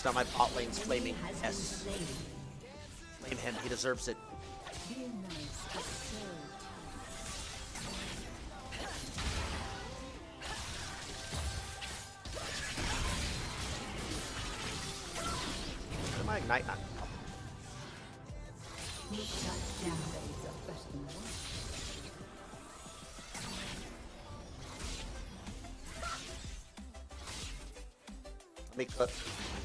Now my bot lane's flaming. Yes. Flame him. He deserves it. Am I ignite? Let me cook.